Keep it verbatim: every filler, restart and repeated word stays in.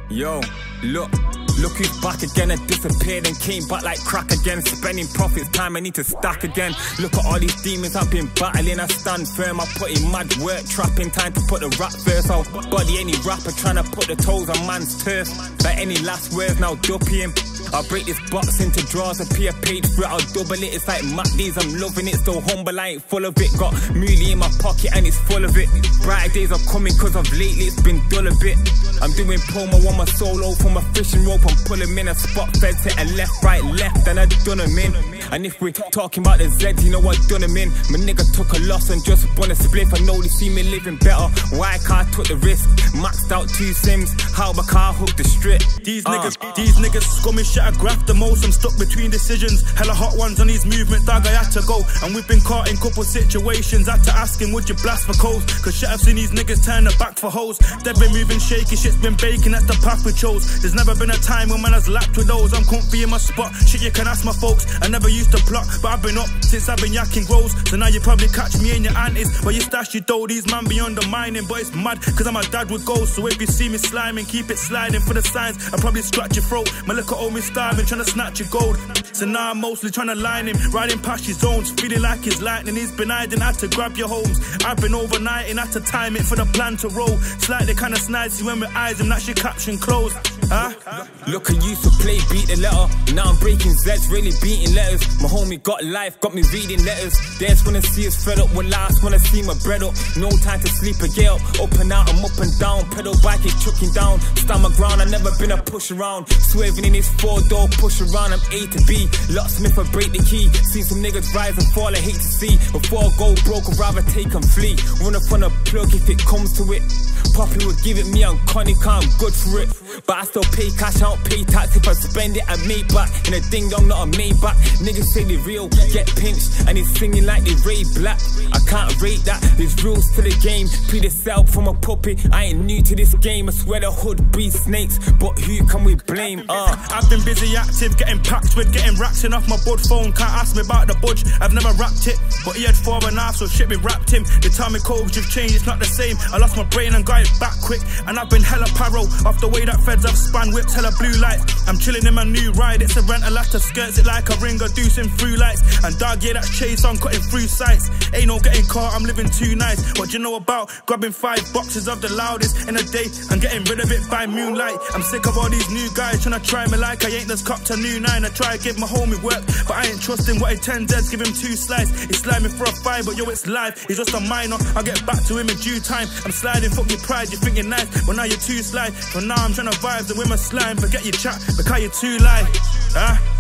Yo, look, look who's back again and disappeared and came back like crack again. Spending profits, time I need to stack again. Look at all these demons I've been battling, I stand firm. I put in mad work, trapping, time to put the rap first. I'll body any rapper trying to put the toes on man's turf. Like any last words, now duppy him. I'll break this box into drawers, a P a page for it, I'll double it. It's like Macdi's, I'm loving it, so humble, I ain't full of it. Got Mooley in my pocket and it's full of it. Brighter days are coming cause of lately it's been dull a bit. I'm doing promo on my solo from my fishing rope. I'm pulling in a spot, feds hit a left, right, left, and I done them in. And if we're talking about the Zeds, you know I done them in. My nigga took a loss and just won a spliff. I know they see me living better. Why car took the risk? Maxed out two sims, how my car hooked the strip. These uh. niggas, these niggas scummy shit. I graft the most. I'm stuck between decisions. Hella hot ones on these movement, dog. I had to go. And we've been caught in couple situations. Had to ask him, would you blast for codes? Cause shit, I've seen these niggas turn their back for hoes. They've been moving shaky, shit's been baking. That's the path we chose. There's never been a time when man has lapped with those. I'm comfy in my spot. Shit, you can ask my folks. I never used to plot, but I've been up since I've been yakking grows. So now you probably catch me in your aunties, where you stash your dough. These man be undermining, but it's mad cause I'm a dad with goals. So if you see me sliming, keep it sliding for the signs. I'll probably scratch your throat. My little old me starving, trying to snatch your gold. So now I'm mostly trying to line him, riding past his zones, feeling like he's lightning. He's been hiding, had to grab your homes. I've been overnighting, had to time it for the plan to roll. Slightly kinda snidey when we eyes him, that's your caption closed. Huh? Look, I used to play beat the letter. Now I'm breaking Zeds, really beating letters. My homie got life, got me reading letters. They just wanna see us fed up, when last wanna see my bread up. No time to sleep or get up, up and out, I'm up and down. Pedal bike is chucking down, stand my ground, I never been a push around. Swerving in this four door, push around, I'm A to B. Locksmith, I break the key. Seen some niggas rise and fall, I hate to see. Before I go broke, I'd rather take and flee. Run up on a plug if it comes to it. Poppy would give it me on Connie, I'm good for it. But I still pay cash, I don't pay tax. If I spend it, I make back. In a ding dong, not a Maybach. Niggas say they real, get pinched. And he's singing like they Ray Black. I can't rate that, there's rules to the game. Pre the self from a puppy, I ain't new to this game. I swear the hood breeds snakes, but who can we blame? Uh. I've been busy active, getting packed with, getting racks in off my bud phone. Can't ask me about the budge, I've never rapped it. But he had four and a half, so shit me wrapped him. They tell me codes you've changed, it's not the same. I lost my brain and got it back quick. And I've been hella paro, off the way that feds have span whips, hella blue lights. I'm chilling in my new ride, it's a rental after skirts it like a ringer, deucing through lights. And dog, yeah, that's chase on cutting through sights. Ain't no getting caught, I'm living too nice. What you know about grabbing five boxes of the loudest in a day and getting rid of it by moonlight? I'm sick of all these new guys trying to try me like I ain't just copped a new nine. I try to give my homie work, but I ain't trusting what he ten Zeds, give him two slides. He's sliding for a five, but yo, it's live. He's just a minor, I'll get back to him in due time. I'm sliding, fuck your pride, you think you're nice, but now you're too slide. For now I'm trying to vibe the women slime. Forget your chat, because you're too light. Huh?